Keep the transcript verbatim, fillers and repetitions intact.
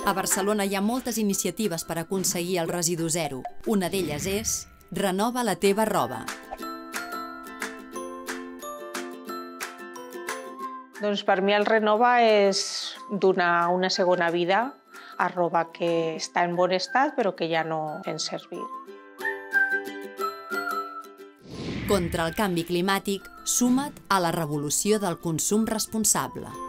A Barcelona hi ha moltes iniciatives per aconseguir el residu zero. Una d'elles és Renova la teva roba. Doncs per mi el Renova és donar una segona vida a roba que està en bon estat però que ja no fem servir. Contra el canvi climàtic, suma't a la revolució del consum responsable.